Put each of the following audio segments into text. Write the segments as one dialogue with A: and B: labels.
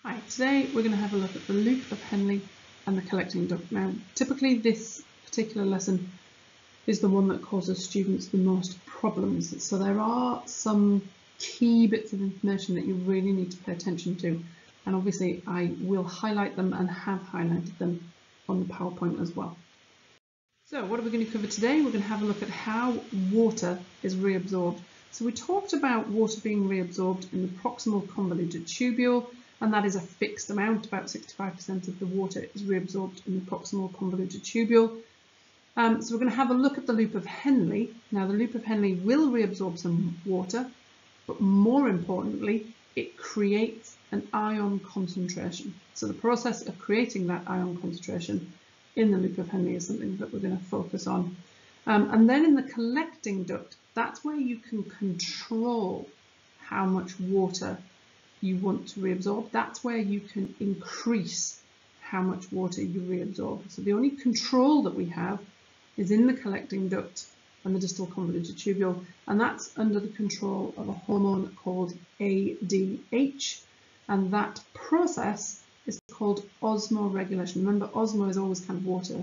A: Hi, today we're going to have a look at the loop of Henle and the collecting duct. Now, typically this particular lesson is the one that causes students the most problems. So there are some key bits of information that you really need to pay attention to. And obviously I will highlight them and have highlighted them on the PowerPoint as well. So what are we going to cover today? We're going to have a look at how water is reabsorbed. So we talked about water being reabsorbed in the proximal convoluted tubule, and that is a fixed amount. About 65% of the water is reabsorbed in the proximal convoluted tubule. So we're going to have a look at the loop of Henle. Now the loop of Henle will reabsorb some water, but more importantly, it creates an ion concentration. So the process of creating that ion concentration in the loop of Henle is something that we're going to focus on. And then in the collecting duct, that's where you can control how much water you want to reabsorb. That's where you can increase how much water you reabsorb. So the only control that we have is in the collecting duct and the distal convoluted tubule, and that's under the control of a hormone called ADH, and that process is called osmoregulation. Remember, osmo is always kind of water.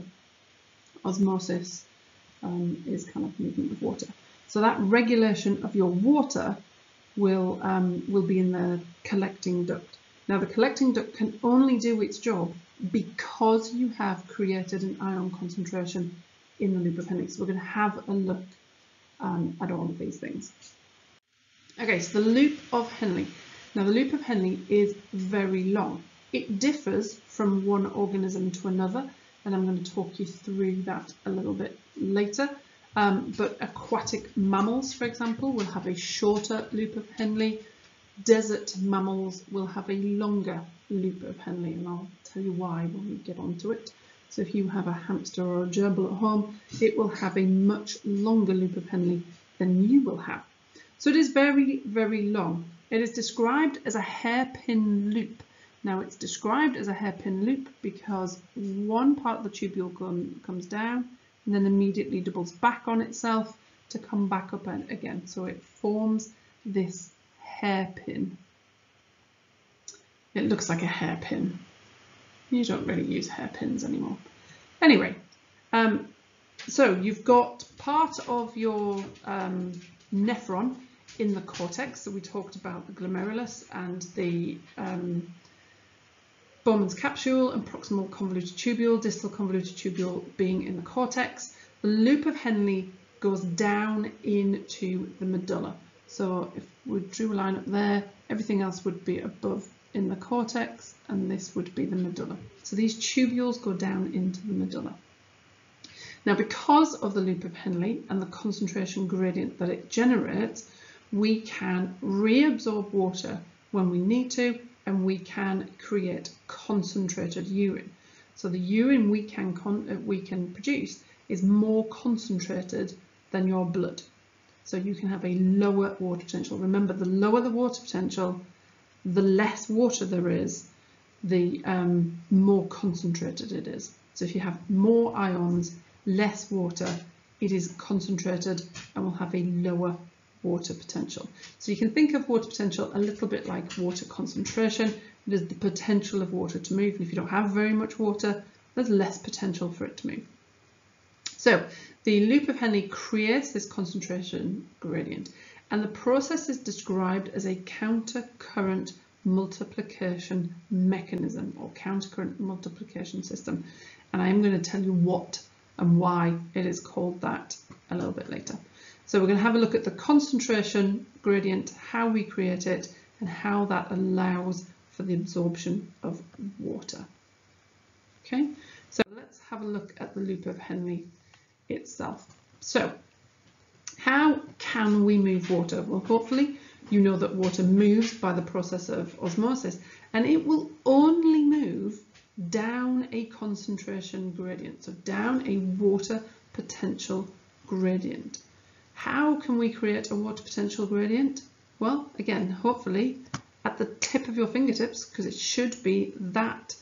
A: Osmosis is kind of movement of water. So that regulation of your water will be in the collecting duct. Now the collecting duct can only do its job because you have created an ion concentration in the loop of Henle. So we're going to have a look at all of these things. Okay, so the loop of Henle. Now the loop of Henle is very long. It differs from one organism to another, and I'm going to talk you through that a little bit later. But aquatic mammals, for example, will have a shorter loop of Henle. Desert mammals will have a longer loop of Henle, and I'll tell you why when we get onto it. So if you have a hamster or a gerbil at home, it will have a much longer loop of Henle than you will have. So it is very, very long. It is described as a hairpin loop. Now it's described as a hairpin loop because one part of the tubule comes down and then immediately doubles back on itself to come back up again. So it forms this hairpin. It looks like a hairpin. You don't really use hairpins anymore. Anyway, so you've got part of your nephron in the cortex. So we talked about the glomerulus and the Bowman's capsule and proximal convoluted tubule, distal convoluted tubule being in the cortex. The loop of Henle goes down into the medulla. So if we drew a line up there, everything else would be above in the cortex, and this would be the medulla. So these tubules go down into the medulla. Now, because of the loop of Henle and the concentration gradient that it generates, we can reabsorb water when we need to, and we can create concentrated urine. So the urine we can produce is more concentrated than your blood. So you can have a lower water potential. Remember, the lower the water potential, the less water there is, the more concentrated it is. So if you have more ions, less water, it is concentrated and will have a lower water potential. So you can think of water potential a little bit like water concentration. It is the potential of water to move, and if you don't have very much water, there's less potential for it to move. So the loop of Henle creates this concentration gradient, and the process is described as a counter-current multiplication mechanism or counter-current multiplication system, and I'm going to tell you what and why it is called that a little bit later. So we're going to have a look at the concentration gradient, how we create it, and how that allows for the absorption of water. Okay, so let's have a look at the loop of Henle itself. So how can we move water? Well, hopefully you know that water moves by the process of osmosis, and it will only move down a concentration gradient, so down a water potential gradient. How can we create a water potential gradient? Well, again, hopefully at the tip of your fingertips, because it should be that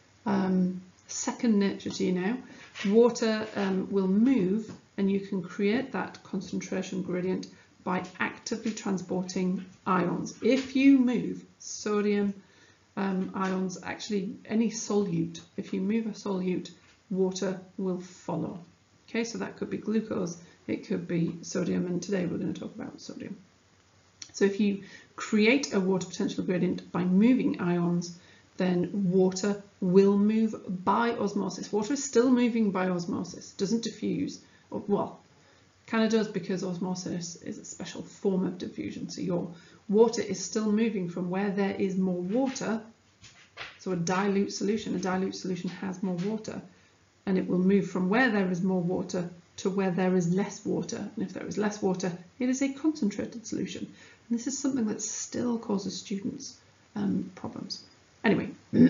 A: second nature to you now. Water will move, and you can create that concentration gradient by actively transporting ions. If you move sodium ions, actually any solute, if you move a solute, water will follow. Okay, so that could be glucose, it could be sodium, and today we're going to talk about sodium. So if you create a water potential gradient by moving ions, then water will move by osmosis. Water is still moving by osmosis, doesn't diffuse, or, well, kind of does, because osmosis is a special form of diffusion. So your water is still moving from where there is more water. So a dilute solution has more water, and it will move from where there is more water to where there is less water. And if there is less water, it is a concentrated solution. And this is something that still causes students problems. Anyway,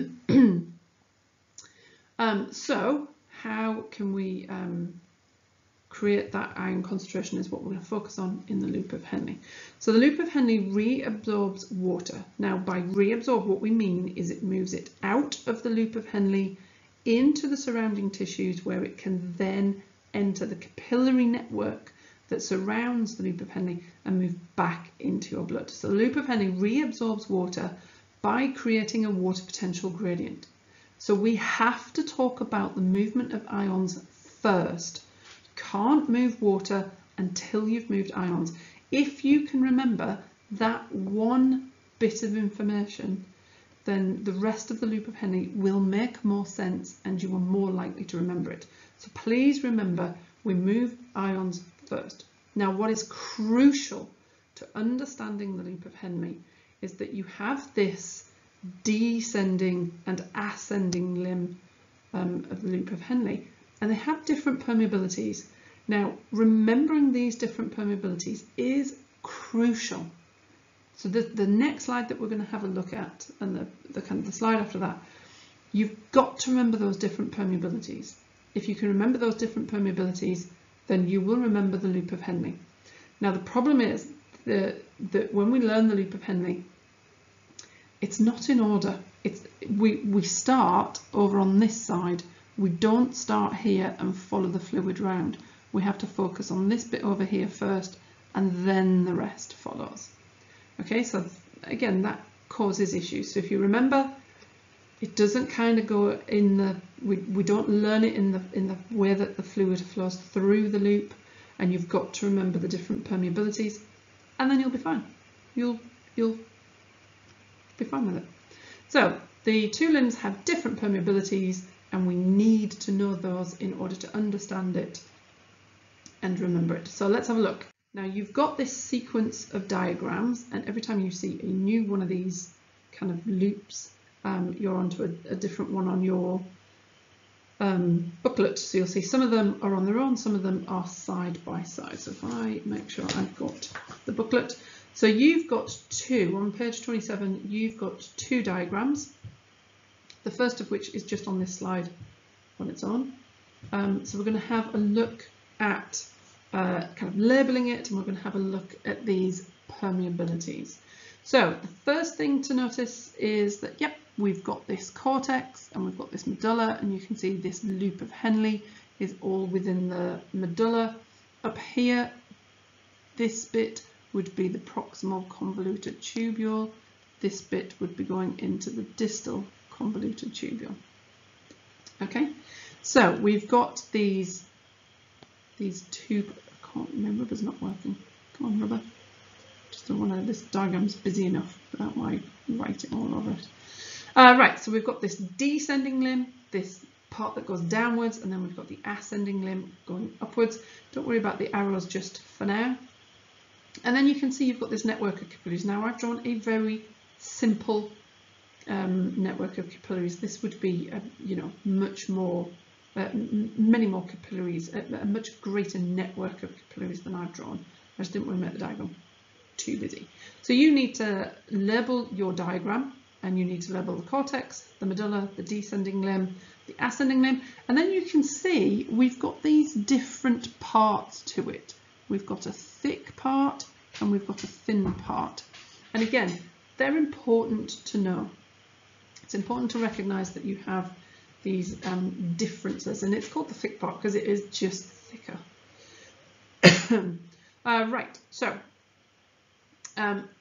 A: so how can we create that ion concentration is what we're going to focus on in the loop of Henle. So the loop of Henle reabsorbs water. Now by reabsorb, what we mean is it moves it out of the loop of Henle into the surrounding tissues, where it can then enter the capillary network that surrounds the loop of Henle and move back into your blood. So the loop of Henle reabsorbs water by creating a water potential gradient. So we have to talk about the movement of ions first. You can't move water until you've moved ions. If you can remember that one bit of information, then the rest of the loop of Henle will make more sense and you are more likely to remember it. So please remember, we move ions first. Now what is crucial to understanding the loop of Henle is that you have this descending and ascending limb of the loop of Henle, and they have different permeabilities. Now remembering these different permeabilities is crucial. So the next slide that we're going to have a look at, and the slide after that, you've got to remember those different permeabilities. If you can remember those different permeabilities, then you will remember the loop of Henle. Now the problem is that when we learn the loop of Henle, it's not in order. We start over on this side. We don't start here and follow the fluid round. We have to focus on this bit over here first, and then the rest follows. Okay, so again, that causes issues. So if you remember, it doesn't kind of go in the, we don't learn it in the way that the fluid flows through the loop, and you've got to remember the different permeabilities, and then you'll be fine. You'll be fine with it. So the two limbs have different permeabilities, and we need to know those in order to understand it and remember it. So let's have a look. Now you've got this sequence of diagrams, and every time you see a new one of these kind of loops, you're onto a different one on your booklet. So you'll see some of them are on their own, some of them are side by side. So if I make sure I've got the booklet. So you've got two, on page 27, you've got two diagrams. The first of which is just on this slide on its own. So we're going to have a look at kind of labeling it, and we're going to have a look at these permeabilities. So the first thing to notice is that, yep, we've got this cortex and we've got this medulla, and you can see this loop of Henle is all within the medulla. Up here, this bit would be the proximal convoluted tubule. This bit would be going into the distal convoluted tubule. Okay, so we've got these two, I can't, my rubber's not working. Come on, rubber. Just don't want to, this diagram's busy enough without my writing all over it. Right, so we've got this descending limb, this part that goes downwards, and then we've got the ascending limb going upwards. Don't worry about the arrows just for now. And then you can see you've got this network of capillaries. Now I've drawn a very simple network of capillaries. This would be, you know, much more, many more capillaries, a much greater network of capillaries than I've drawn. I just didn't want to make the diagram too busy. So you need to label your diagram, and you need to label the cortex, the medulla, the descending limb, the ascending limb, and then you can see we've got these different parts to it. We've got a thick part and we've got a thin part. And again, they're important to know. It's important to recognize that you have these differences, and it's called the thick part because it is just thicker. Right, so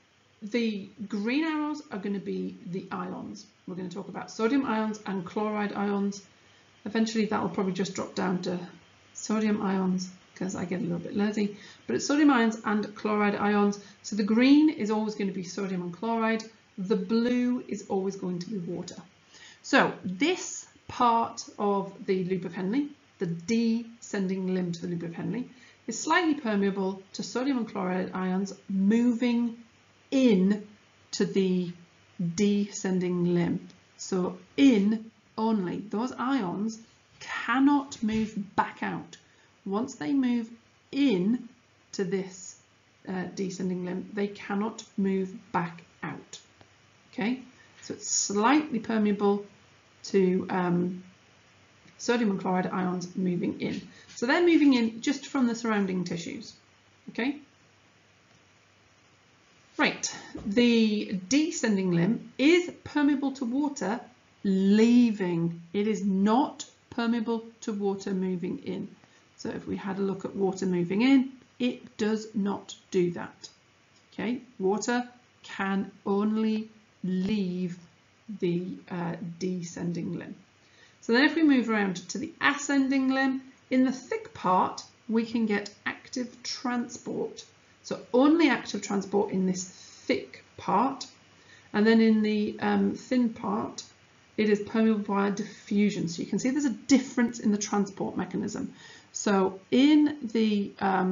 A: the green arrows are going to be the ions. We're going to talk about sodium ions and chloride ions. Eventually that will probably just drop down to sodium ions because I get a little bit lazy, but it's sodium ions and chloride ions. So the green is always going to be sodium and chloride. The blue is always going to be water. So this part of the loop of Henle, the descending limb to the loop of Henle, is slightly permeable to sodium and chloride ions moving in to the descending limb. So in only. Those ions cannot move back out. Once they move in to this descending limb, they cannot move back out. Okay, so it's slightly permeable to sodium and chloride ions moving in. So they're moving in just from the surrounding tissues. Okay. Right, the descending limb is permeable to water leaving. It is not permeable to water moving in. So if we had a look at water moving in, it does not do that. Okay, water can only leave the descending limb. So then if we move around to the ascending limb, in the thick part, we can get active transport. So only active transport in this thick part. And then in the thin part, it is permeable via diffusion. So you can see there's a difference in the transport mechanism. So in the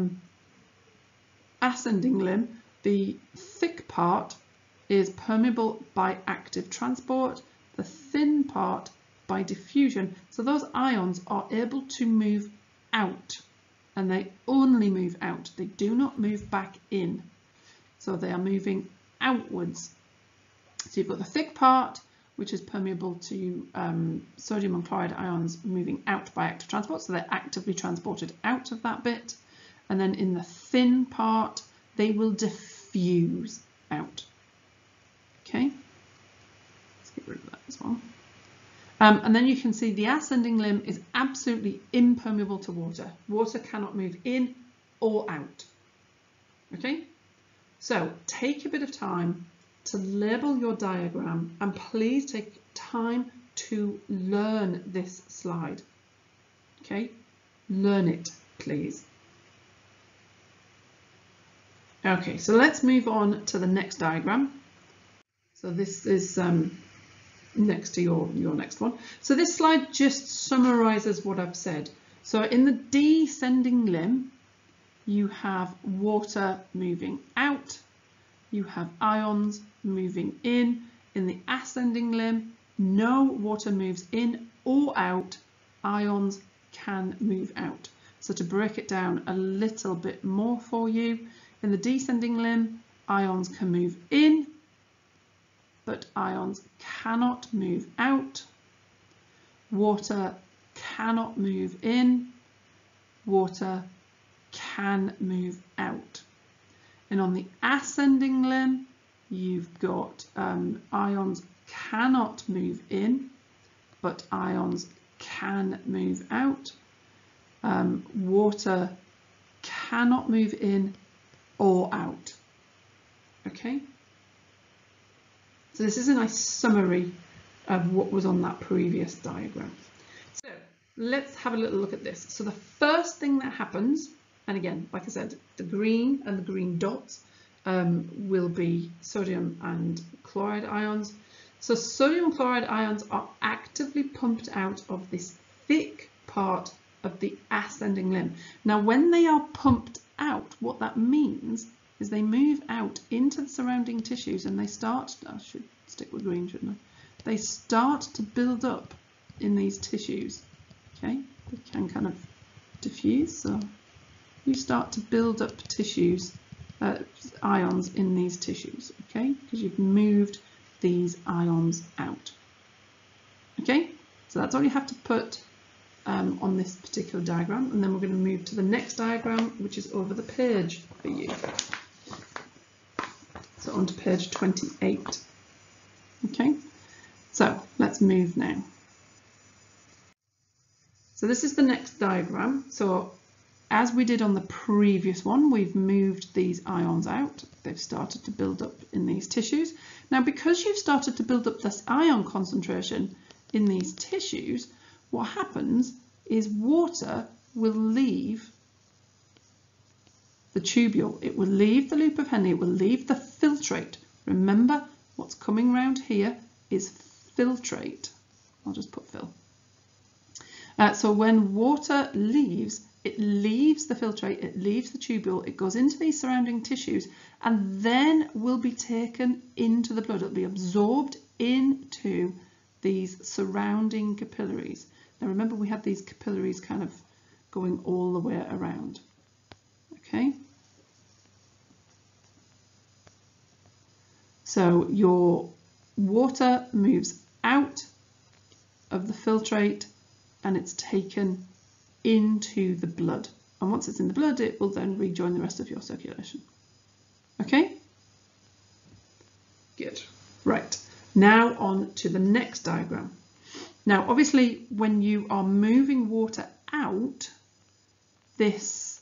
A: ascending limb, the thick part is permeable by active transport, the thin part by diffusion. So those ions are able to move out, and they only move out. They do not move back in. So they are moving outwards. So you've got the thick part, which is permeable to sodium and chloride ions moving out by active transport. So they're actively transported out of that bit. And then in the thin part, they will diffuse out. Okay, let's get rid of that as well. And then you can see the ascending limb is absolutely impermeable to water. Water cannot move in or out. Okay, so take a bit of time to label your diagram, and please take time to learn this slide. Okay, learn it, please. Okay, so let's move on to the next diagram. So this is next to your next one. So this slide just summarizes what I've said. So in the descending limb, you have water moving out, you have ions moving in. In the ascending limb, no water moves in or out, ions can move out. So to break it down a little bit more for you, in the descending limb, ions can move in, but ions cannot move out. Water cannot move in, water can move out. And on the ascending limb, you've got ions cannot move in, but ions can move out. Water cannot move in or out. Okay? So this is a nice summary of what was on that previous diagram. So let's have a little look at this. So the first thing that happens, and again, like I said, the green and the green dots will be sodium and chloride ions. So sodium and chloride ions are actively pumped out of this thick part of the ascending limb. Now, when they are pumped out, what that means is they move out into the surrounding tissues, and they start, I should stick with green, shouldn't I? They start to build up in these tissues. Okay, they can kind of diffuse, so you start to build up tissues, ions in these tissues, okay, because you've moved these ions out. Okay, so that's all you have to put on this particular diagram, and then we're going to move to the next diagram, which is over the page for you. So on to page 28. Okay, so let's move now. So this is the next diagram. So as we did on the previous one, we've moved these ions out. They've started to build up in these tissues. Now, because you've started to build up this ion concentration in these tissues, what happens is water will leave the tubule. It will leave the loop of Henle. It will leave the filtrate. Remember, what's coming around here is filtrate. I'll just put fill. So when water leaves, it leaves the filtrate, it leaves the tubule, it goes into these surrounding tissues, and then will be taken into the blood. It'll be absorbed into these surrounding capillaries. Now remember, we have these capillaries kind of going all the way around. Okay. So your water moves out of the filtrate and it's taken into the blood. And once it's in the blood, it will then rejoin the rest of your circulation. Okay? Good. Right. Now on to the next diagram. Now, obviously, when you are moving water out, this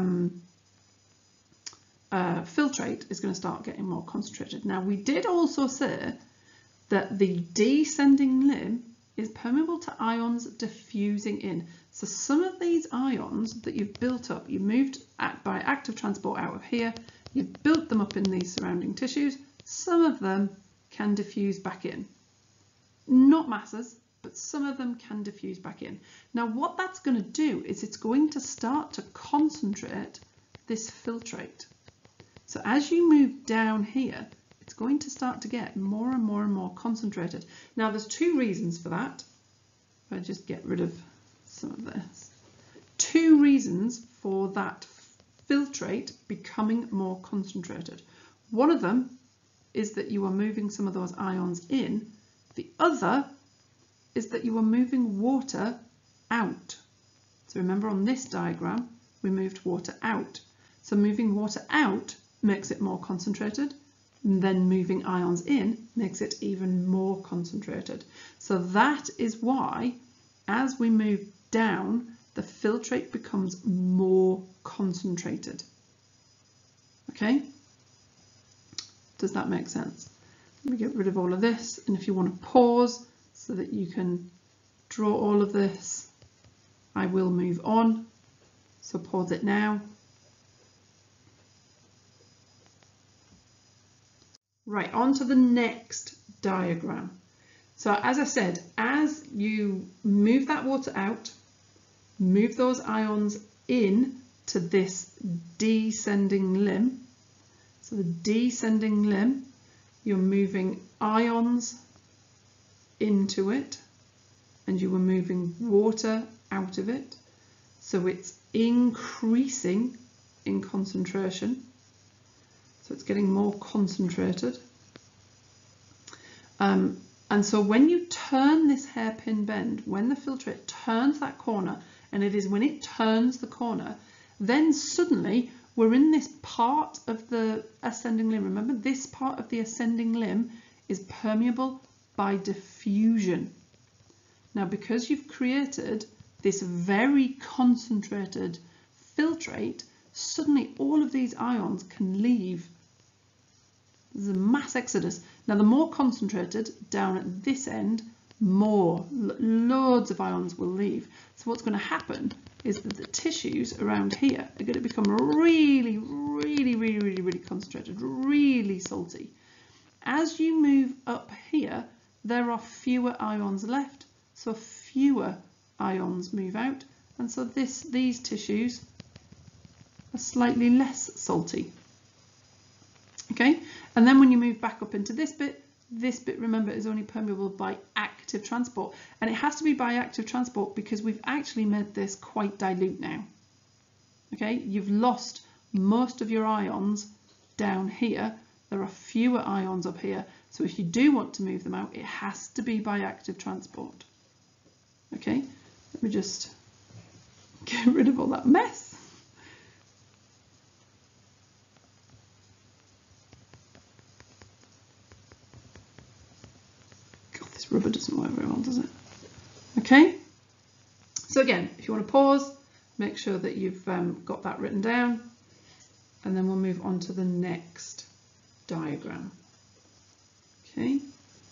A: filtrate is going to start getting more concentrated. Now, we did also say that the descending limb is permeable to ions diffusing in. So some of these ions that you've built up, you moved by active transport out of here, you've built them up in these surrounding tissues, some of them can diffuse back in. Not masses, but some of them can diffuse back in. Now what that's going to do is it's going to start to concentrate this filtrate. So as you move down here, it's going to start to get more and more and more concentrated. Now there's two reasons for that. If I just get rid of some of this. Two reasons for that filtrate becoming more concentrated. One of them is that you are moving some of those ions in. The other is that you are moving water out. So remember, on this diagram, we moved water out. So moving water out makes it more concentrated, and then moving ions in makes it even more concentrated. So that is why, as we move down, the filtrate becomes more concentrated. Okay? Does that make sense? Let me get rid of all of this, and if you want to pause so that you can draw all of this, I will move on. So pause it now. Right, on to the next diagram. So as I said, as you move that water out, move those ions in to this descending limb. So the descending limb, you're moving ions into it, and you are moving water out of it. So it's increasing in concentration. So it's getting more concentrated. And so when you turn this hairpin bend, when the filtrate turns that corner, and it is when it turns the corner, then suddenly we're in this part of the ascending limb. Remember, this part of the ascending limb is permeable by diffusion. Now, because you've created this very concentrated filtrate, suddenly all of these ions can leave. There's a mass exodus. Now, the more concentrated down at this end, loads of ions will leave. So what's going to happen is that the tissues around here are going to become really concentrated, really salty. As you move up here, there are fewer ions left, so fewer ions move out, and so these tissues are slightly less salty. Okay, and then when you move back up into this bit, remember, is only permeable by active transport, and it has to be by active transport because we've actually made this quite dilute now. Okay, you've lost most of your ions down here. There are fewer ions up here, so if you do want to move them out, it has to be by active transport. Okay, let me just get rid of all that mess. Rubber doesn't work very well, does it? Okay, so again, if you want to pause, make sure that you've got that written down, and then we'll move on to the next diagram. Okay.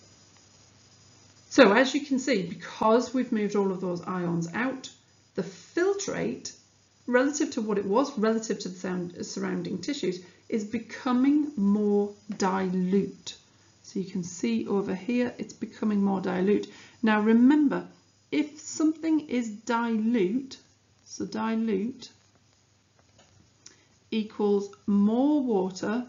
A: So as you can see, because we've moved all of those ions out, the filtrate, relative to what it was, relative to the surrounding tissues, is becoming more dilute. So you can see over here, it's becoming more dilute. Now remember, if something is dilute, so dilute equals more water,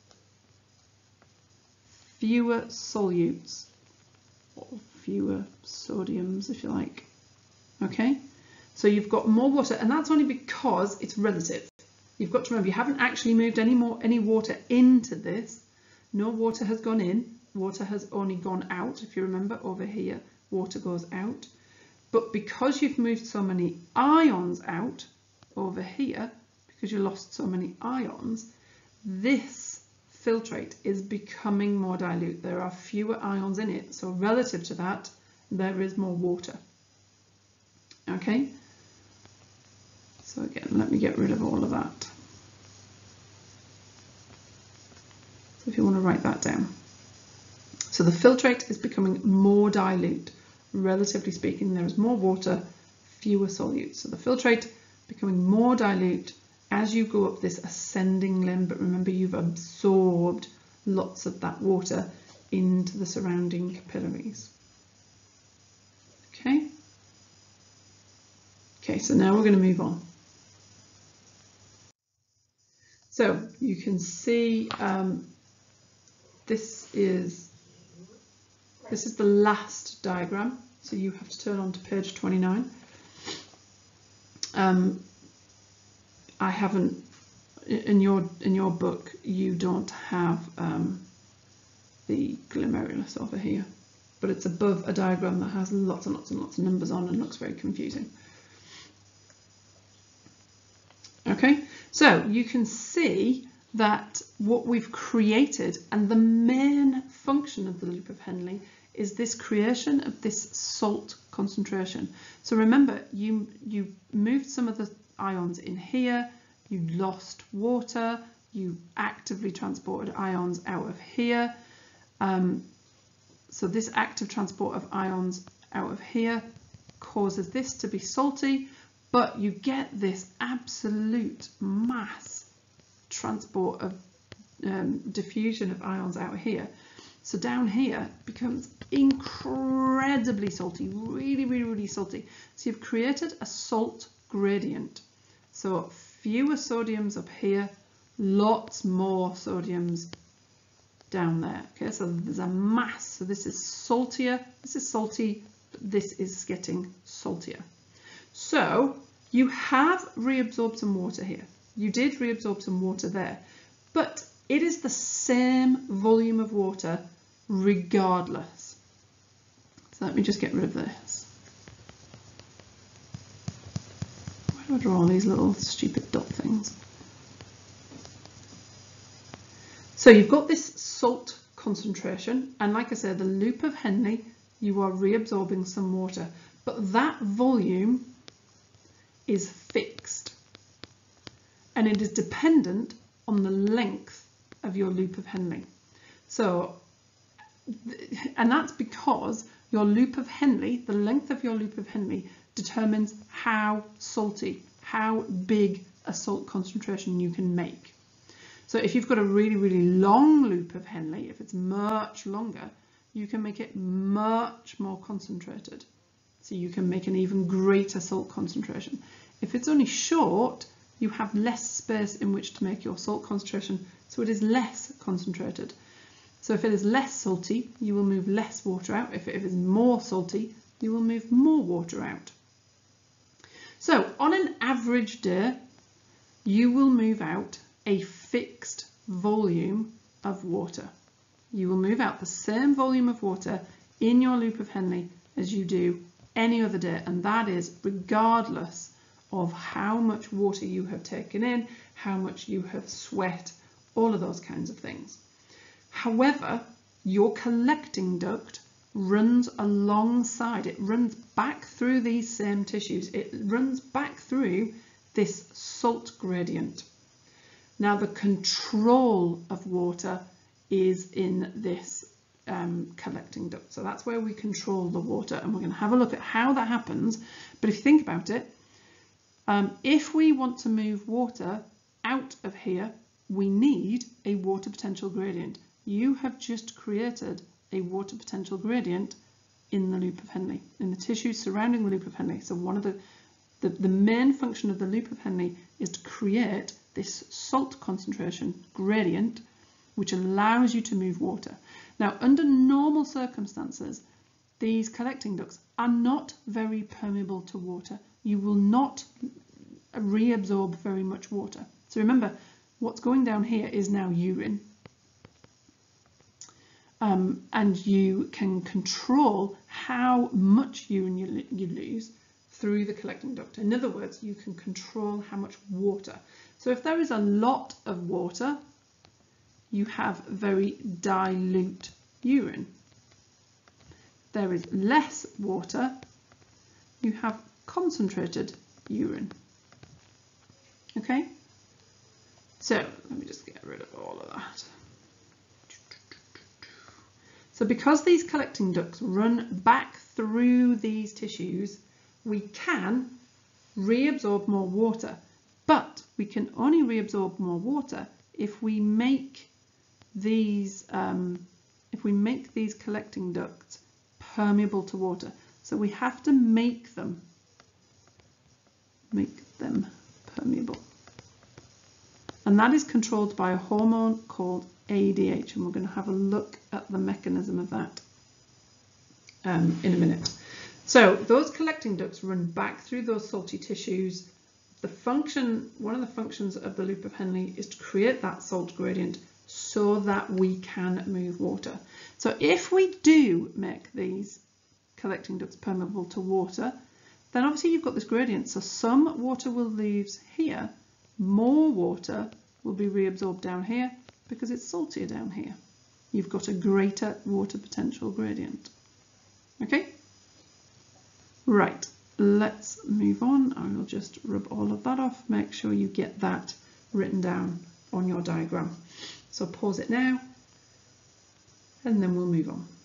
A: fewer solutes, or fewer sodiums if you like. Okay, so you've got more water, and that's only because it's relative. You've got to remember, you haven't actually moved any water into this. No water has gone in, water has only gone out. If you remember, over here water goes out, but because you've moved so many ions out over here, because you lost so many ions, this filtrate is becoming more dilute. There are fewer ions in it, so relative to that, there is more water. Okay, so again, let me get rid of all of that. So if you want to write that down. So the filtrate is becoming more dilute. Relatively speaking, there is more water, fewer solutes. So the filtrate becoming more dilute as you go up this ascending limb, but remember you've absorbed lots of that water into the surrounding capillaries. Okay. Okay, so now we're going to move on. So you can see this is the last diagram, so you have to turn on to page 29. I haven't, in your book, you don't have the glomerulus over here, but it's above a diagram that has lots and lots and lots of numbers on and looks very confusing. Okay, so you can see that what we've created, and the main function of the loop of Henle, is this creation of this salt concentration. So remember, you moved some of the ions in here, you lost water, you actively transported ions out of here. So this active transport of ions out of here causes this to be salty, but you get this absolute mass transport of diffusion of ions out here. So down here becomes incredibly salty, really salty. So you've created a salt gradient. So fewer sodiums up here, lots more sodiums down there. Okay, so there's a mass. So this is saltier, this is salty, but this is getting saltier. So you have reabsorbed some water here. You did reabsorb some water there, but it is the same volume of water regardless. So let me just get rid of this. Why do I draw all these little stupid dot things? So you've got this salt concentration, and like I said, the loop of Henle, you are reabsorbing some water, but that volume is fixed, and it is dependent on the length of your loop of Henle. So, and that's because your loop of Henle, the length of your loop of Henle, determines how salty, how big a salt concentration you can make. So if you've got a really long loop of Henle, if it's much longer, you can make it much more concentrated. So you can make an even greater salt concentration. If it's only short, you have less space in which to make your salt concentration, so it is less concentrated. So if it is less salty, you will move less water out. If it is more salty, you will move more water out. So on an average day, you will move out a fixed volume of water. You will move out the same volume of water in your loop of Henle as you do any other day, and that is regardless of how much water you have taken in, how much you have sweat, all of those kinds of things. However, your collecting duct runs alongside, it runs back through these same tissues, it runs back through this salt gradient. Now the control of water is in this collecting duct. So that's where we control the water, and we're going to have a look at how that happens. But if you think about it, if we want to move water out of here, we need a water potential gradient. You have just created a water potential gradient in the loop of Henle, in the tissues surrounding the loop of Henle. So one of the main function of the loop of Henle is to create this salt concentration gradient, which allows you to move water. Now, under normal circumstances, these collecting ducts are not very permeable to water. You will not reabsorb very much water. So remember, what's going down here is now urine. And you can control how much urine you lose through the collecting duct. In other words, you can control how much water. So if there is a lot of water, you have very dilute urine. There is less water, you have concentrated urine. Okay? So let me just get rid of all of that. So because these collecting ducts run back through these tissues, we can reabsorb more water, but we can only reabsorb more water if we make these collecting ducts permeable to water. So we have to make them permeable. And that is controlled by a hormone called ADH, and we're going to have a look at the mechanism of that in a minute. So those collecting ducts run back through those salty tissues. One of the functions of the loop of Henle is to create that salt gradient so that we can move water. So if we do make these collecting ducts permeable to water, then obviously you've got this gradient. So some water will leave here, more water will be reabsorbed down here because it's saltier down here. You've got a greater water potential gradient. Okay? Right, let's move on. I will just rub all of that off. Make sure you get that written down on your diagram. So pause it now, and then we'll move on.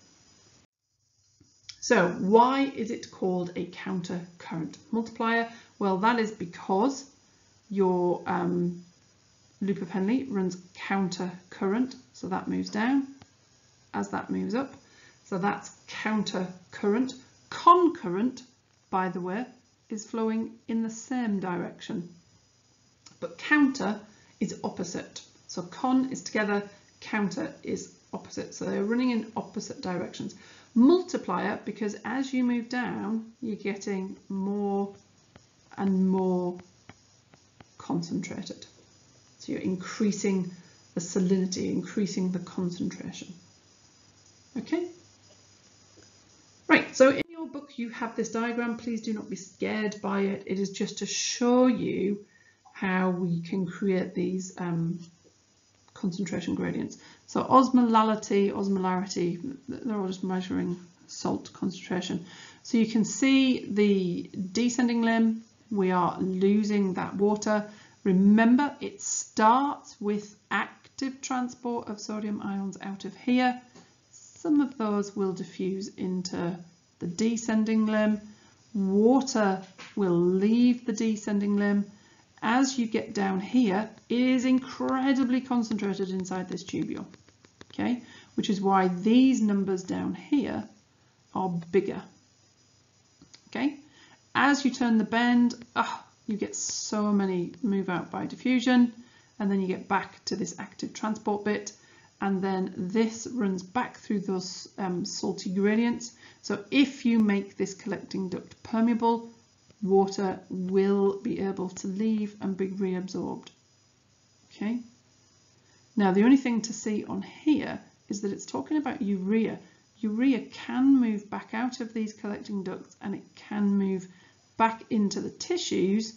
A: So why is it called a counter current multiplier? Well, that is because your loop of Henle runs counter current, so that moves down as that moves up. So that's counter current. Concurrent, by the way, is flowing in the same direction, but counter is opposite. So con is together, counter is opposite. So they're running in opposite directions. Multiplier, because as you move down, you're getting more and more concentrated. So you're increasing the salinity, increasing the concentration. Okay? Right, so in your book you have this diagram. Please do not be scared by it. It is just to show you how we can create these concentration gradients. So osmolarity, they're all just measuring salt concentration. So you can see the descending limb, we are losing that water. Remember, it starts with active transport of sodium ions out of here. Some of those will diffuse into the descending limb. Water will leave the descending limb. As you get down here, it is incredibly concentrated inside this tubule, okay? Which is why these numbers down here are bigger, okay? As you turn the bend, you get so many move out by diffusion, and then you get back to this active transport bit, and then this runs back through those salty gradients. So if you make this collecting duct permeable, water will be able to leave and be reabsorbed. Okay. Now the only thing to see on here is that it's talking about urea. Urea can move back out of these collecting ducts and it can move back into the tissues.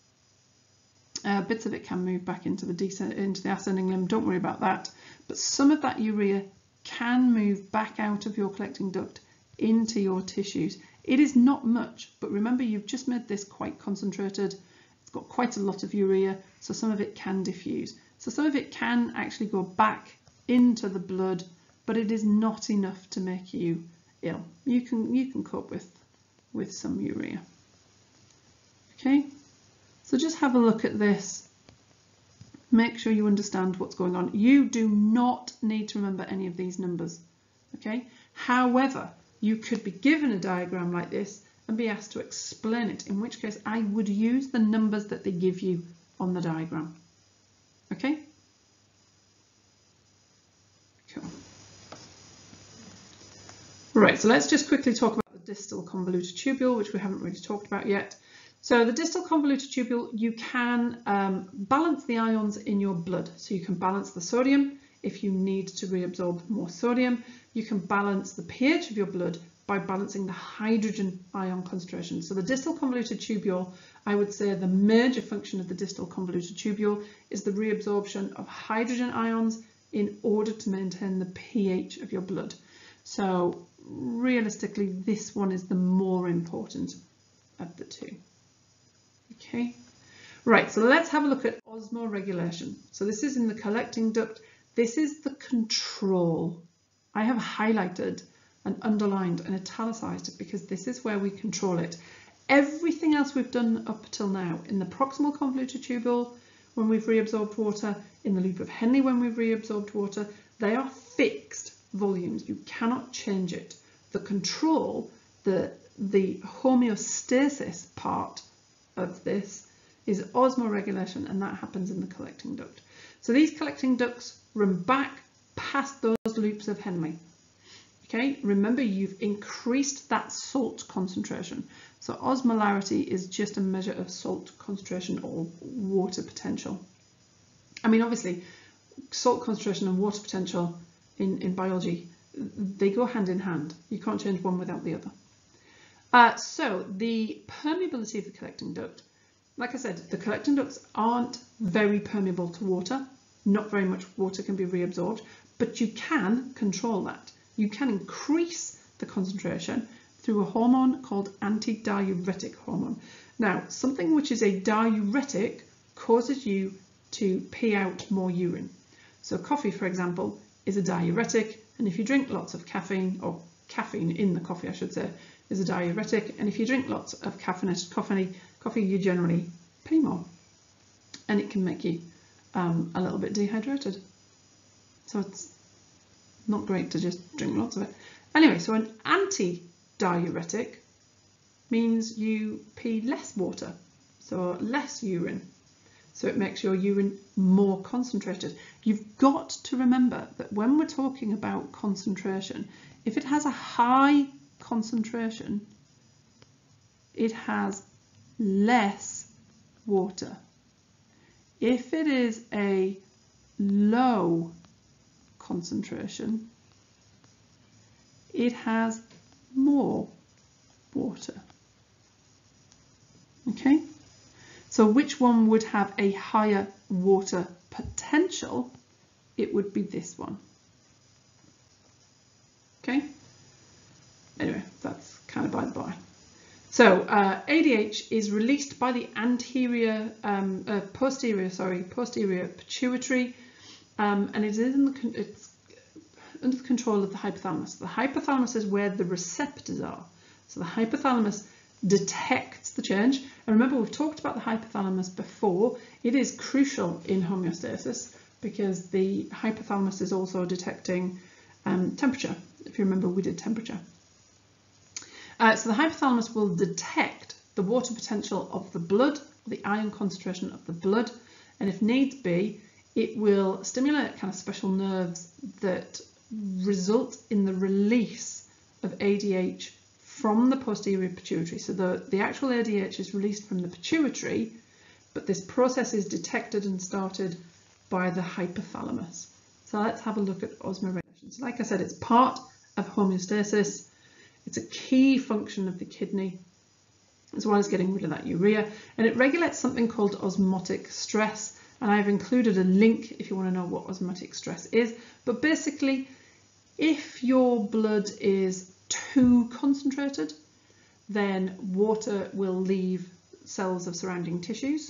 A: Bits of it can move back into the ascending limb. Don't worry about that. But some of that urea can move back out of your collecting duct into your tissues. It is not much, but remember you've just made this quite concentrated. It's got quite a lot of urea, so some of it can diffuse. So some of it can actually go back into the blood, but it is not enough to make you ill. You can cope with some urea. Okay, so just have a look at this. Make sure you understand what's going on. You do not need to remember any of these numbers. Okay, however, you could be given a diagram like this and be asked to explain it, in which case I would use the numbers that they give you on the diagram. Okay? Cool. Right, so let's just quickly talk about the distal convoluted tubule, which we haven't really talked about yet. So the distal convoluted tubule, you can balance the ions in your blood. So you can balance the sodium if you need to reabsorb more sodium. You can balance the pH of your blood by balancing the hydrogen ion concentration. So the distal convoluted tubule, I would say the major function of the distal convoluted tubule is the reabsorption of hydrogen ions in order to maintain the pH of your blood. So realistically, this one is the more important of the two. Okay, right, so let's have a look at osmoregulation. So this is in the collecting duct. This is the control. I have highlighted and underlined and italicized it because this is where we control it. Everything else we've done up till now, in the proximal convoluted tubule, when we've reabsorbed water, in the loop of Henle when we've reabsorbed water, they are fixed volumes. You cannot change it. The control, the homeostasis part of this is osmoregulation, and that happens in the collecting duct. So these collecting ducts run back past those loops of Henle. Okay, remember you've increased that salt concentration. So osmolarity is just a measure of salt concentration or water potential. I mean, obviously, salt concentration and water potential in biology, they go hand in hand. You can't change one without the other. So the permeability of the collecting duct, like I said, the collecting ducts aren't very permeable to water. Not very much water can be reabsorbed, but you can control that. You can increase the concentration through a hormone called antidiuretic hormone. Now, something which is a diuretic causes you to pee out more urine. So coffee, for example, is a diuretic, and if you drink lots of caffeine, or caffeine in the coffee, I should say, is a diuretic, and if you drink lots of caffeinated coffee, you generally pee more, and it can make you a little bit dehydrated. So it's not great to just drink lots of it. Anyway, so an anti-diuretic means you pee less water, so less urine. So it makes your urine more concentrated. You've got to remember that when we're talking about concentration, if it has a high concentration, it has less water. If it is a low concentration, it has more water. Okay, so which one would have a higher water potential? It would be this one. Okay, anyway, that's kind of by the by. So ADH is released by the posterior pituitary, and it's under the control of the hypothalamus. The hypothalamus is where the receptors are. So the hypothalamus detects the change. And remember, we've talked about the hypothalamus before. It is crucial in homeostasis because the hypothalamus is also detecting temperature. If you remember, we did temperature. So the hypothalamus will detect the water potential of the blood, the ion concentration of the blood, and if needs be, it will stimulate kind of special nerves that result in the release of ADH from the posterior pituitary. So the actual ADH is released from the pituitary, but this process is detected and started by the hypothalamus. So let's have a look at osmoregulation. So like I said, it's part of homeostasis. It's a key function of the kidney, as well as getting rid of that urea, and it regulates something called osmotic stress. And I've included a link if you want to know what osmotic stress is. But basically, if your blood is too concentrated, then water will leave cells of surrounding tissues.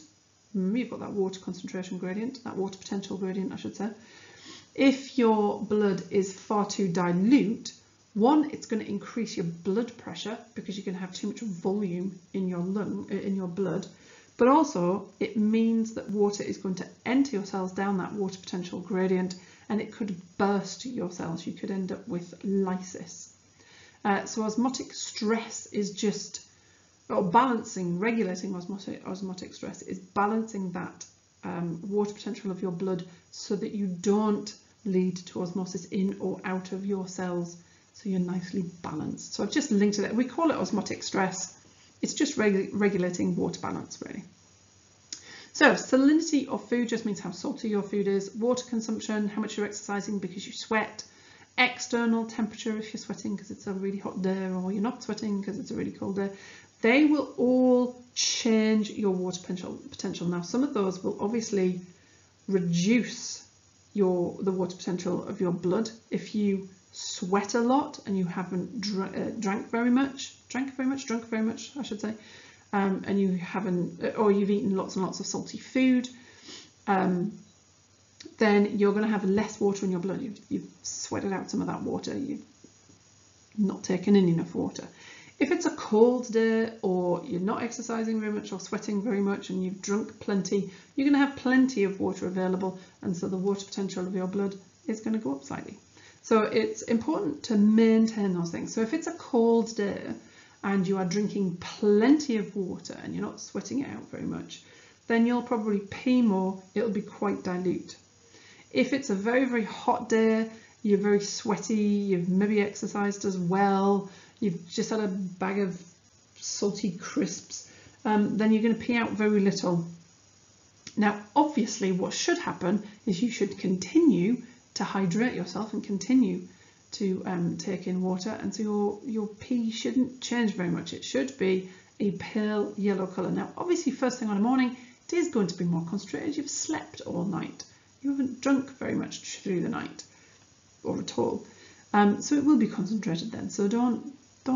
A: you've got that water concentration gradient, that water potential gradient I should say. If your blood is far too dilute, one, it's going to increase your blood pressure because you're going to have too much volume in your blood, but also it means that water is going to enter your cells down that water potential gradient, and it could burst your cells. You could end up with lysis. So osmotic stress is just, or regulating osmotic stress is balancing that water potential of your blood so that you don't lead to osmosis in or out of your cells, so you're nicely balanced. So I've just linked it. We call it osmotic stress. It's just regulating water balance, really. So salinity of food just means how salty your food is. Water consumption, how much you're exercising because you sweat. External temperature, if you're sweating because it's a really hot day, or you're not sweating because it's a really cold day. They will all change your water potential. Now, some of those will obviously reduce the water potential of your blood. If you sweat a lot and you haven't drunk very much, I should say, and you haven't, or you've eaten lots and lots of salty food, then you're going to have less water in your blood. You've sweated out some of that water. You've not taken in enough water. If it's a cold day, or you're not exercising very much or sweating very much and you've drunk plenty, you're going to have plenty of water available, and so the water potential of your blood is going to go up slightly. So it's important to maintain those things. So if it's a cold day and you are drinking plenty of water and you're not sweating it out very much, then you'll probably pee more. It'll be quite dilute. If it's a very, very hot day, you're very sweaty, you've maybe exercised as well, you've just had a bag of salty crisps, then you're going to pee out very little. Now, obviously, what should happen is you should continue to hydrate yourself and continue to take in water, and so your pee shouldn't change very much. It should be a pale yellow colour. Now, obviously, first thing on the morning, it is going to be more concentrated. You've slept all night. You haven't drunk very much through the night, or at all. So it will be concentrated then. So don't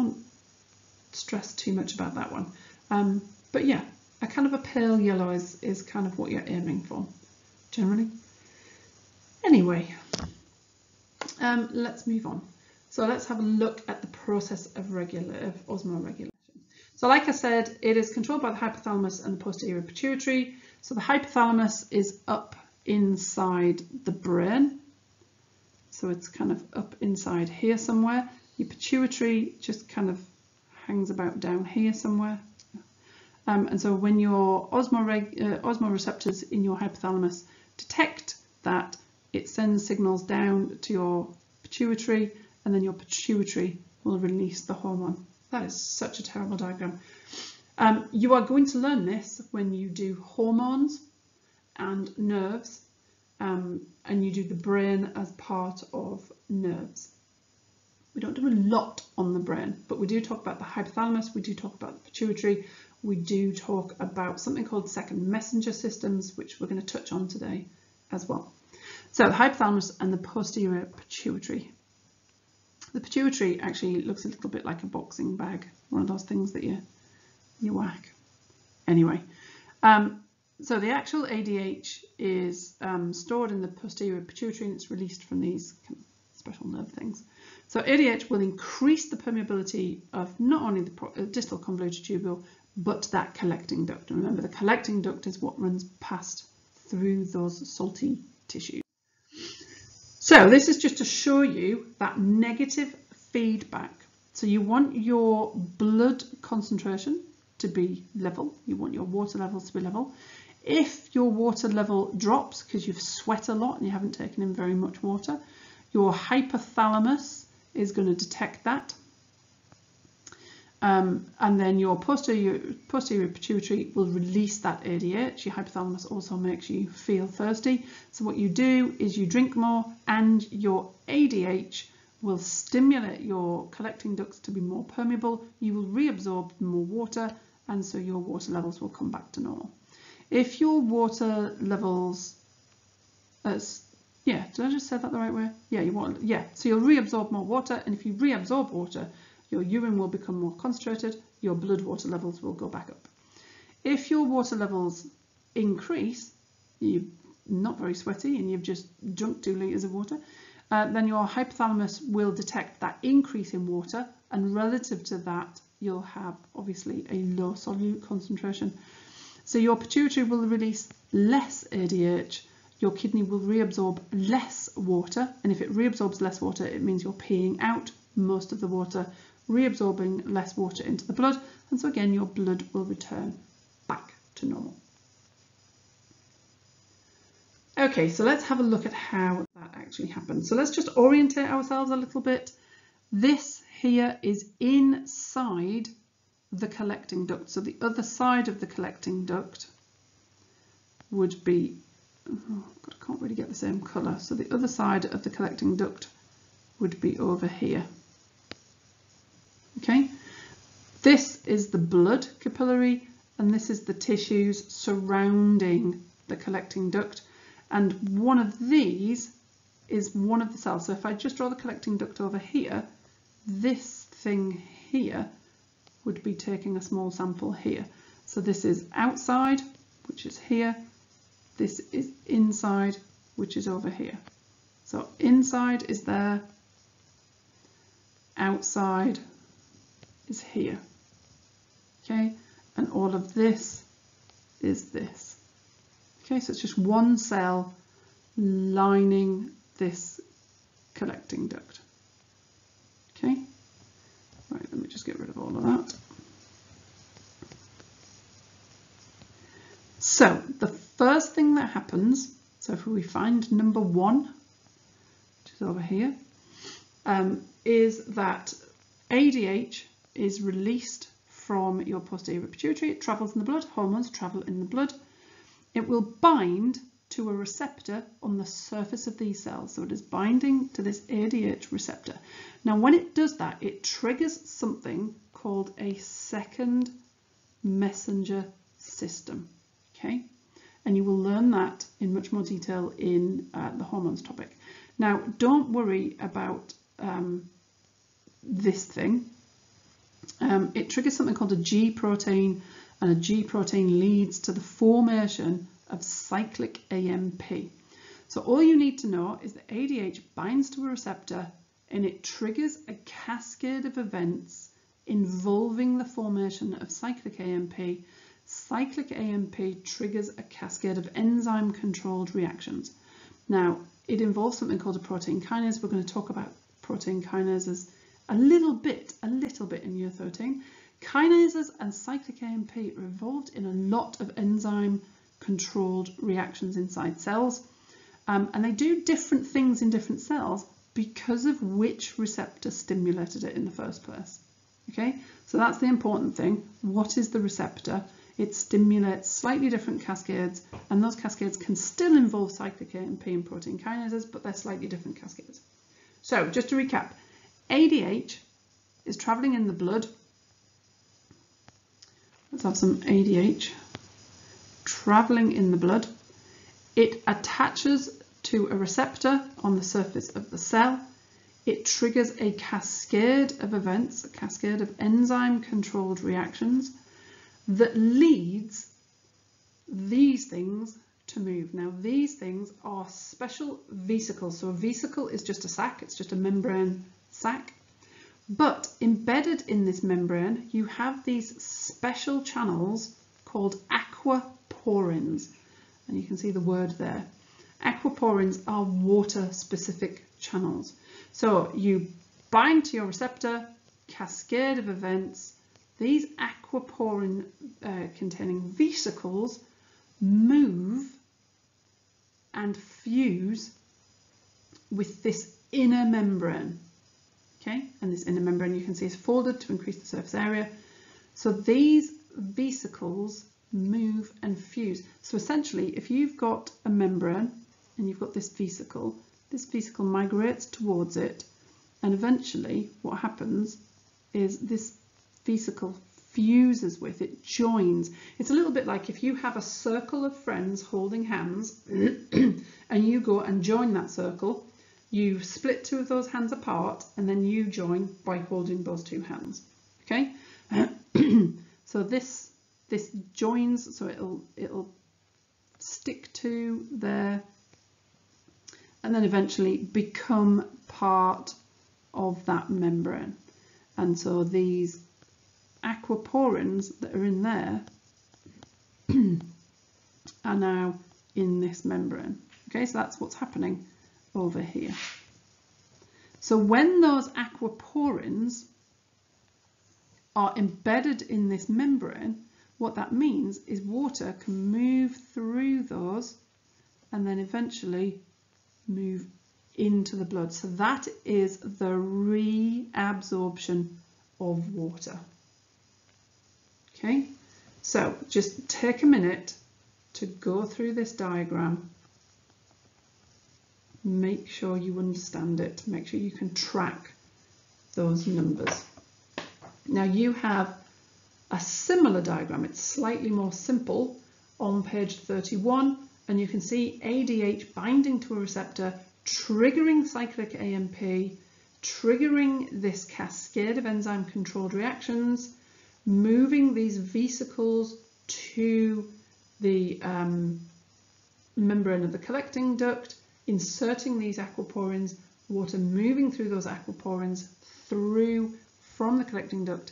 A: stress too much about that one. But yeah, a kind of a pale yellow is kind of what you're aiming for, generally. Anyway, let's move on. So let's have a look at the process of osmoregulation. So like I said, it is controlled by the hypothalamus and the posterior pituitary. So the hypothalamus is up inside the brain. So it's kind of up inside here somewhere. Your pituitary just kind of hangs about down here somewhere. And so when your osmoreceptors in your hypothalamus detect that, it sends signals down to your pituitary, and then your pituitary will release the hormone. That is such a terrible diagram. You are going to learn this when you do hormones and nerves, and you do the brain as part of nerves. We don't do a lot on the brain, but we do talk about the hypothalamus, we do talk about the pituitary, we do talk about something called second messenger systems, which we're going to touch on today as well. So the hypothalamus and the posterior pituitary. The pituitary actually looks a little bit like a boxing bag, one of those things that you whack. Anyway, so the actual ADH is stored in the posterior pituitary, and it's released from these kind of special nerve things. So ADH will increase the permeability of not only the distal convoluted tubule, but that collecting duct. And remember, the collecting duct is what runs past through those salty tissues. So this is just to show you that negative feedback. So you want your blood concentration to be level. You want your water levels to be level. If your water level drops because you've sweat a lot and you haven't taken in very much water, your hypothalamus is going to detect that. And then your posterior pituitary will release that ADH. Your hypothalamus also makes you feel thirsty. So what you do is you drink more, and your ADH will stimulate your collecting ducts to be more permeable. You will reabsorb more water, and so your water levels will come back to normal. If your water levels, yeah, did I just say that the right way? Yeah, so you'll reabsorb more water, and if you reabsorb water, your urine will become more concentrated, your blood water levels will go back up. If your water levels increase, you're not very sweaty and you've just drunk 2 litres of water, then your hypothalamus will detect that increase in water, and relative to that you'll have obviously a low solute concentration. So your pituitary will release less ADH, your kidney will reabsorb less water, and if it reabsorbs less water, it means you're peeing out most of the water, reabsorbing less water into the blood, and so again your blood will return back to normal. Okay, so let's have a look at how that actually happens. So let's just orientate ourselves a little bit. This here is inside the collecting duct. So the other side of the collecting duct would be, oh God, I can't really get the same colour. So the other side of the collecting duct would be over here. Okay, this is the blood capillary, and this is the tissues surrounding the collecting duct. And one of these is one of the cells. So if I just draw the collecting duct over here, this thing here would be taking a small sample here. So this is outside, which is here. This is inside, which is over here. So inside is there, outside is here. Okay, and all of this is this. Okay, so it's just one cell lining this collecting duct. Okay, right, let me just get rid of all of that. So the first thing that happens, so if we find number 1, which is over here, is that ADH is released from your posterior pituitary. It travels in the blood, hormones travel in the blood. It will bind to a receptor on the surface of these cells. So it is binding to this ADH receptor. Now when it does that, it triggers something called a second messenger system. Okay, and you will learn that in much more detail in the hormones topic. Now don't worry about this thing. It triggers something called a G protein, and a G protein leads to the formation of cyclic AMP. So all you need to know is that ADH binds to a receptor and it triggers a cascade of events involving the formation of cyclic AMP. Cyclic AMP triggers a cascade of enzyme controlled reactions. Now it involves something called a protein kinase. We're going to talk about protein kinases a little bit in year 13. Kinases and cyclic AMP are involved in a lot of enzyme controlled reactions inside cells, and they do different things in different cells because of which receptor stimulated it in the first place. Okay, so that's the important thing. What is the receptor? It stimulates slightly different cascades, and those cascades can still involve cyclic AMP and protein kinases, but they're slightly different cascades. So just to recap, ADH is traveling in the blood. Let's have some ADH traveling in the blood. It attaches to a receptor on the surface of the cell. It triggers a cascade of events, a cascade of enzyme controlled reactions that leads these things to move. Now these things are special vesicles. So a vesicle is just a sac, it's just a membrane sac. But embedded in this membrane, you have these special channels called aquaporins. And you can see the word there. Aquaporins are water-specific channels. So you bind to your receptor, cascade of events. These aquaporin containing vesicles move and fuse with this inner membrane. Okay, and this inner membrane you can see is folded to increase the surface area. So these vesicles move and fuse. So essentially, if you've got a membrane and you've got this vesicle migrates towards it, and eventually what happens is this vesicle fuses with it, joins. It's a little bit like if you have a circle of friends holding hands and you go and join that circle, you split two of those hands apart and then you join by holding those two hands. Okay, so this joins, so it'll stick to there, and then eventually become part of that membrane. And so these aquaporins that are in there are now in this membrane. Okay, so that's what's happening over here. So when those aquaporins are embedded in this membrane, what that means is water can move through those and then eventually move into the blood. So that is the reabsorption of water. Okay, so just take a minute to go through this diagram. Make sure you understand it. Make sure you can track those numbers. Now you have a similar diagram. It's slightly more simple on page 31, and you can see ADH binding to a receptor, triggering cyclic AMP, triggering this cascade of enzyme controlled reactions, moving these vesicles to the membrane of the collecting duct, inserting these aquaporins, water moving through those aquaporins through from the collecting duct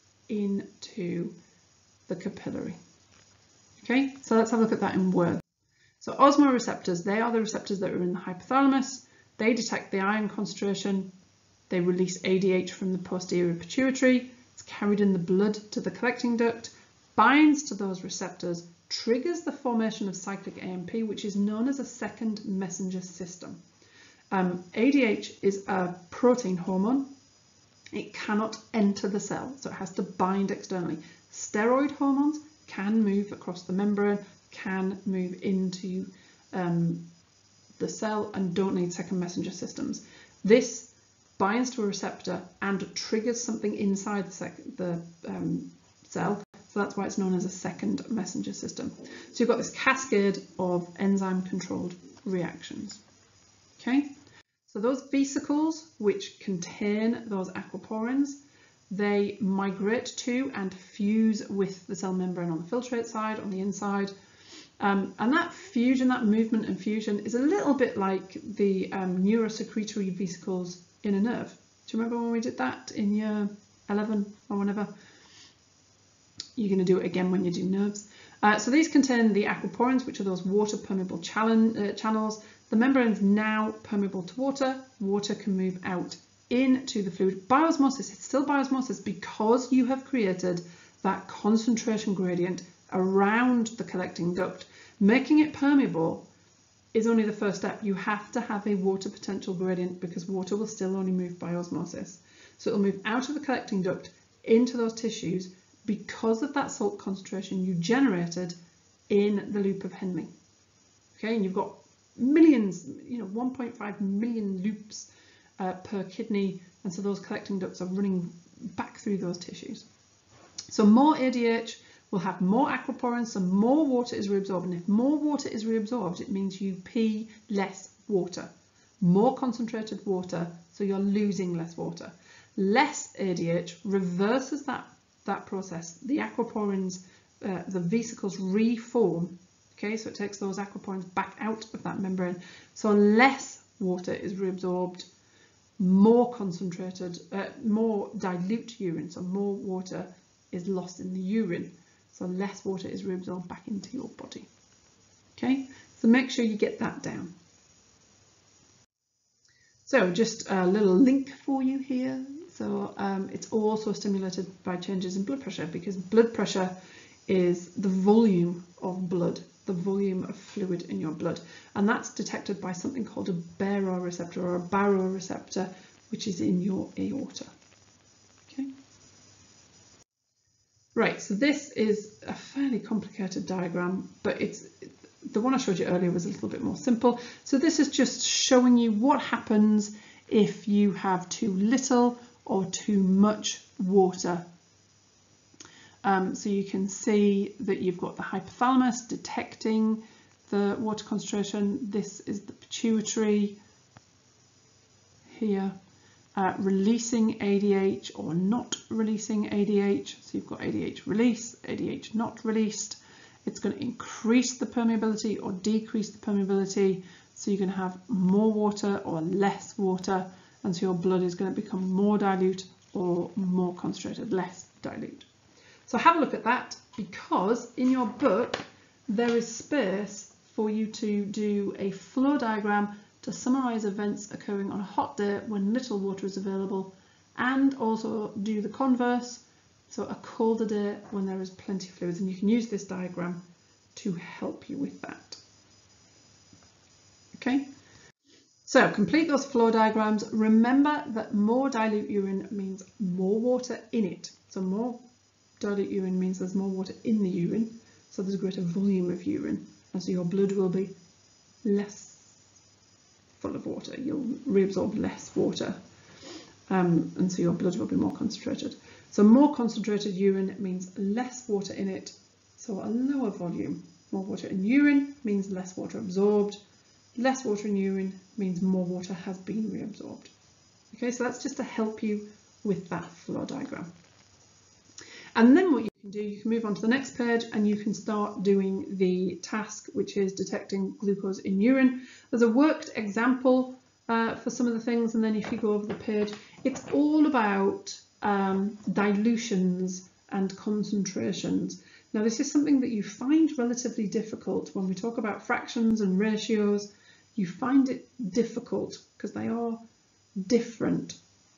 A: into the capillary. Okay, so let's have a look at that in words. So osmoreceptors, they are the receptors that are in the hypothalamus. They detect the iron concentration. They release ADH from the posterior pituitary. It's carried in the blood to the collecting duct, binds to those receptors, triggers the formation of cyclic AMP, which is known as a second messenger system. ADH is a protein hormone. It cannot enter the cell, so it has to bind externally. Steroid hormones can move across the membrane, can move into the cell, and don't need second messenger systems. This binds to a receptor and triggers something inside the cell, so that's why it's known as a second messenger system. So you've got this cascade of enzyme controlled reactions. Okay, so those vesicles which contain those aquaporins, they migrate to and fuse with the cell membrane on the filtrate side, on the inside. And that fusion, that movement and fusion is a little bit like the neurosecretory vesicles in a nerve. Do you remember when we did that in year 11 or whenever? You're going to do it again when you do nerves. So these contain the aquaporins, which are those water permeable channels. The membrane is now permeable to water. Water can move out into the fluid by osmosis. It's still by osmosis because you have created that concentration gradient around the collecting duct. Making it permeable is only the first step. You have to have a water potential gradient because water will still only move by osmosis. So it'll move out of the collecting duct into those tissues because of that salt concentration you generated in the loop of Henle. Okay, and you've got millions, 1.5 million loops per kidney, and so those collecting ducts are running back through those tissues. So more ADH will have more aquaporins, so more water is reabsorbed, and if more water is reabsorbed, it means you pee less water. More concentrated water, so you're losing less water. Less ADH reverses that process. The aquaporins, the vesicles reform. Okay, so it takes those aquaporins back out of that membrane. So less water is reabsorbed, more concentrated, more dilute urine. So more water is lost in the urine. So less water is reabsorbed back into your body. Okay, so make sure you get that down. So just a little link for you here. So it's also stimulated by changes in blood pressure, because blood pressure is the volume of blood, the volume of fluid in your blood, and that's detected by something called a baroreceptor or a baroreceptor, which is in your aorta. Okay. Right, so this is a fairly complicated diagram, but the one I showed you earlier was a little bit more simple. So this is just showing you what happens if you have too little or too much water. So you can see that you've got the hypothalamus detecting the water concentration. This is the pituitary here, releasing ADH or not releasing ADH. So you've got ADH release, ADH not released. It's going to increase the permeability or decrease the permeability. So you're going to have more water or less water, and so your blood is going to become more dilute or more concentrated, less dilute. So have a look at that, because in your book there is space for you to do a flow diagram to summarise events occurring on a hot day when little water is available, and also do the converse, so a colder day when there is plenty of fluids, and you can use this diagram to help you with that. Okay, so complete those flow diagrams. Remember that more dilute urine means more water in it. So more dilute urine means there's more water in the urine, so there's a greater volume of urine, and so your blood will be less full of water. You'll reabsorb less water, and so your blood will be more concentrated. So more concentrated urine means less water in it, so a lower volume. More water in urine means less water absorbed. Less water in urine means more water has been reabsorbed. Okay, so that's just to help you with that flow diagram. And then what you can do, you can move on to the next page and you can start doing the task, which is detecting glucose in urine. There's a worked example for some of the things, and then if you go over the page, it's all about dilutions and concentrations. Now this is something that you find relatively difficult when we talk about fractions and ratios. You find it difficult because they are different.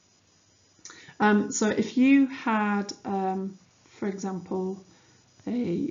A: So if you had, for example, I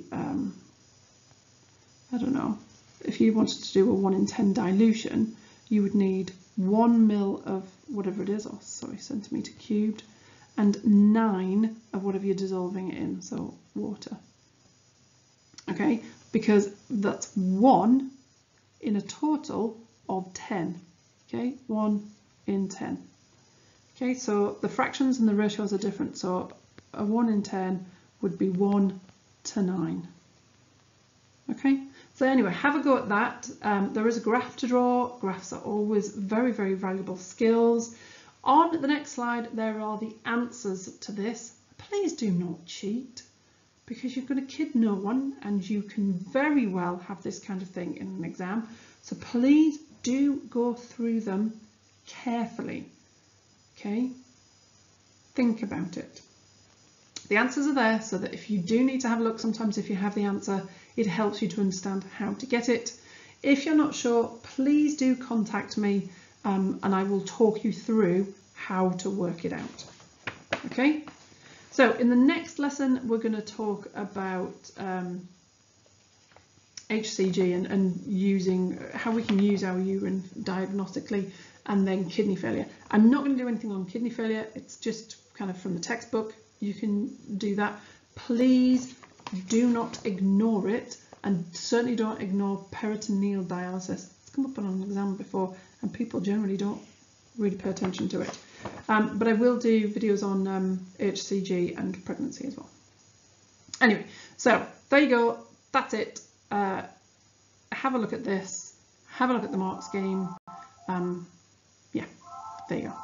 A: don't know, if you wanted to do a 1 in 10 dilution, you would need 1 mil of whatever it is, or sorry, centimetre cubed, and 9 of whatever you're dissolving it in, so water. Okay, because that's 1 in a total of 10. Okay, 1 in 10. Okay, so the fractions and the ratios are different. So a 1 in 10 would be 1 to 9. Okay, so anyway, have a go at that. There is a graph to draw. Graphs are always very, very valuable skills. On the next slide, there are the answers to this. Please do not cheat, because you're going to kid no one, and you can very well have this kind of thing in an exam. So please do go through them carefully. Okay, think about it. The answers are there so that if you do need to have a look, sometimes if you have the answer, it helps you to understand how to get it. If you're not sure, please do contact me, and I will talk you through how to work it out. Okay. So in the next lesson, we're going to talk about HCG and using how we can use our urine diagnostically, and then kidney failure. I'm not going to do anything on kidney failure. It's just kind of from the textbook. You can do that. Please do not ignore it, and certainly don't ignore peritoneal dialysis. It's come up on an exam before, and people generally don't really pay attention to it. But I will do videos on HCG and pregnancy as well. Anyway, so there you go. That's it. Have a look at this. Have a look at the mark scheme. Yeah, there you go.